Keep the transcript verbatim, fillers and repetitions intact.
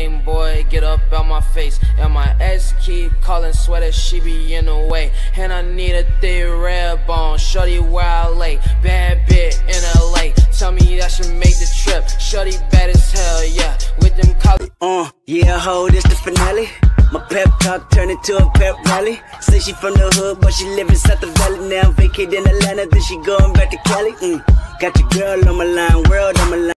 lame boy, get up out my face. And my ex keep calling, sweater, she be in the way. And I need a thick red bone, shorty where I lay. Bad bitch in L A, tell me I should make the trip. Shorty bad as hell, yeah, with them college. Uh, yeah, ho, this the finale. My pep talk turned into a pep rally. Say she from the hood, but she live inside the valley. Now I'm vacated in Atlanta, then she going back to Cali. Mm. Got your girl on my line, world on my line.